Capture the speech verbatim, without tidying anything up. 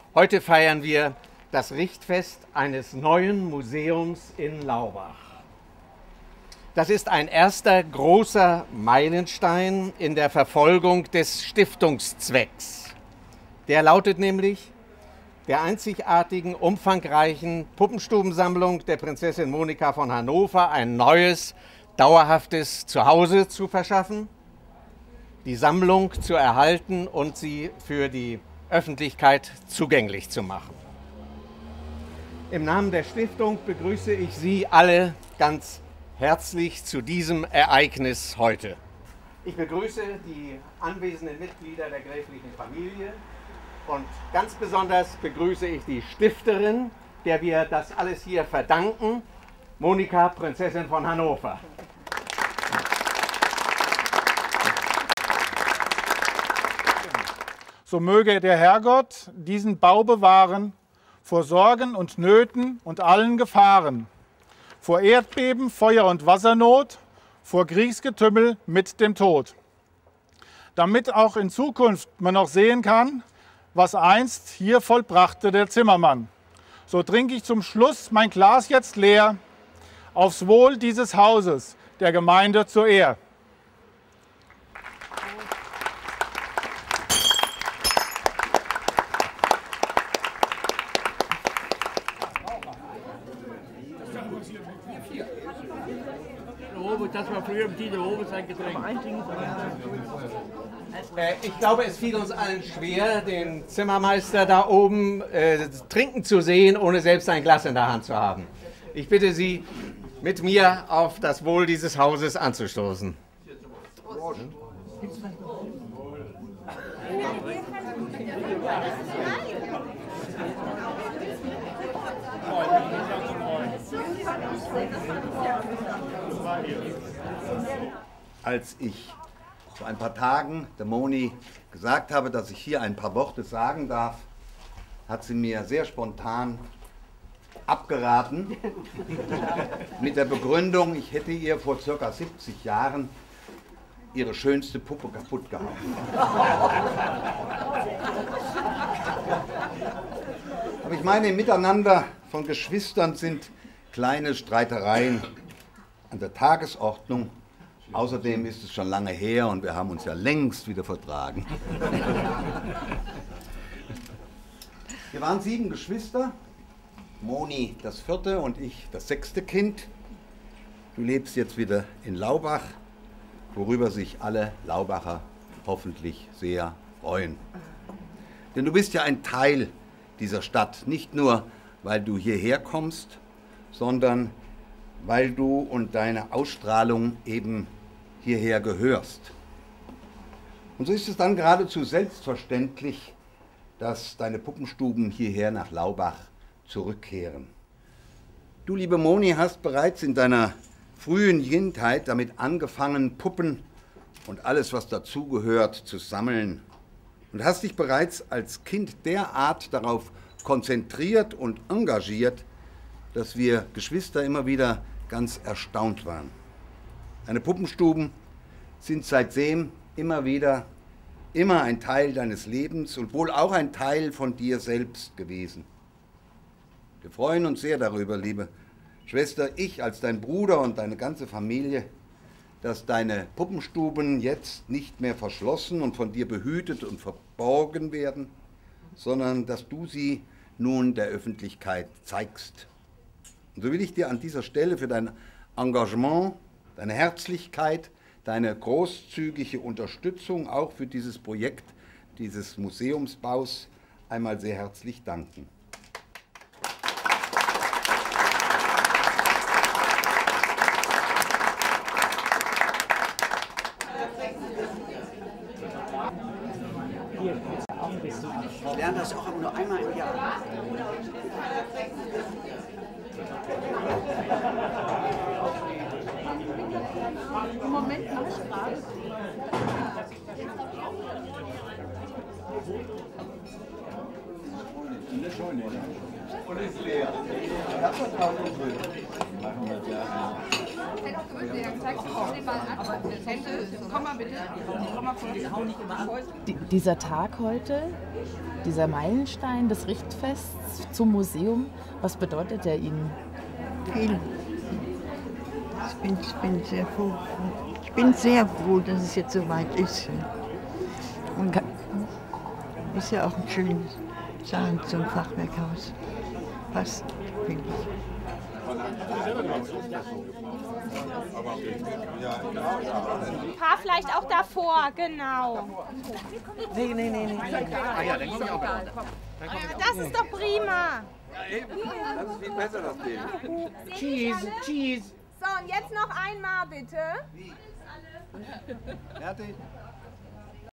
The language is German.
Heute feiern wir das Richtfest eines neuen Museums in Laubach. Das ist ein erster großer Meilenstein in der Verfolgung des Stiftungszwecks. Der lautet nämlich, der einzigartigen, umfangreichen Puppenstubensammlung der Prinzessin Monika von Hannover ein neues, dauerhaftes Zuhause zu verschaffen, die Sammlung zu erhalten und sie für die Öffentlichkeit zugänglich zu machen. Im Namen der Stiftung begrüße ich Sie alle ganz herzlich zu diesem Ereignis heute. Ich begrüße die anwesenden Mitglieder der gräflichen Familie und ganz besonders begrüße ich die Stifterin, der wir das alles hier verdanken, Monika, Prinzessin von Hannover. So möge der Herrgott diesen Bau bewahren vor Sorgen und Nöten und allen Gefahren, vor Erdbeben, Feuer und Wassernot, vor Kriegsgetümmel mit dem Tod. Damit auch in Zukunft man noch sehen kann, was einst hier vollbrachte der Zimmermann. So trinke ich zum Schluss mein Glas jetzt leer, aufs Wohl dieses Hauses, der Gemeinde zur Ehr. Das war früher im Dieter Hobe sein Getränk. Äh, ich glaube, es fiel uns allen schwer, den Zimmermeister da oben äh, trinken zu sehen, ohne selbst ein Glas in der Hand zu haben. Ich bitte Sie, mit mir auf das Wohl dieses Hauses anzustoßen. Als ich vor ein paar Tagen der Moni gesagt habe, dass ich hier ein paar Worte sagen darf, hat sie mir sehr spontan abgeraten mit der Begründung, ich hätte ihr vor circa siebzig Jahren ihre schönste Puppe kaputt gehauen. Aber ich meine, im Miteinander von Geschwistern sind kleine Streitereien an der Tagesordnung. Außerdem ist es schon lange her und wir haben uns ja längst wieder vertragen. Wir waren sieben Geschwister, Moni das vierte und ich das sechste Kind. Du lebst jetzt wieder in Laubach, worüber sich alle Laubacher hoffentlich sehr freuen. Denn du bist ja ein Teil dieser Stadt, nicht nur, weil du hierher kommst, sondern weil du und deine Ausstrahlung eben hierher gehörst. Und so ist es dann geradezu selbstverständlich, dass deine Puppenstuben hierher nach Laubach zurückkehren. Du, liebe Moni, hast bereits in deiner frühen Kindheit damit angefangen, Puppen und alles, was dazugehört, zu sammeln. Und hast dich bereits als Kind derart darauf konzentriert und engagiert, dass wir Geschwister immer wieder ganz erstaunt waren. Deine Puppenstuben sind seitdem immer wieder, immer ein Teil deines Lebens und wohl auch ein Teil von dir selbst gewesen. Wir freuen uns sehr darüber, liebe Schwester, ich als dein Bruder und deine ganze Familie, dass deine Puppenstuben jetzt nicht mehr verschlossen und von dir behütet und verborgen werden, sondern dass du sie nun der Öffentlichkeit zeigst. Und so will ich dir an dieser Stelle für dein Engagement, deine Herzlichkeit, deine großzügige Unterstützung auch für dieses Projekt, dieses Museumsbaus einmal sehr herzlich danken. Ich lerne das auch aber nur einmal im Jahr. Im Moment mache ich gerade. Und ist leer. Das ist auch nicht schön. Machen wir das ja. Komm mal bitte. Komm mal vor. Die, dieser Tag heute, dieser Meilenstein des Richtfests zum Museum, was bedeutet der Ihnen? Viel. Ich bin, ich bin sehr froh. Ich bin sehr froh, dass es jetzt so weit ist. Und ist ja auch ein schönes Sachen zum Fachwerkhaus. Passt, finde ich. Ein paar vielleicht auch davor, genau. Nee, nee, nee, nee. Ah ja, dann komme ich auch mit. Das ist doch prima. Das ist viel besser, das Bild. Cheese, Cheese. So, und jetzt noch einmal bitte. Fertig?